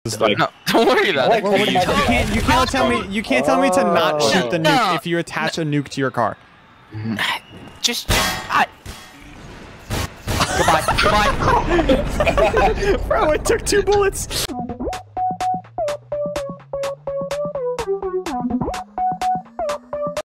Like, No, don't worry about it. Well, you can't tell me to not shoot the nuke if you attach a nuke to your car. Just goodbye. Bro, it took 2 bullets.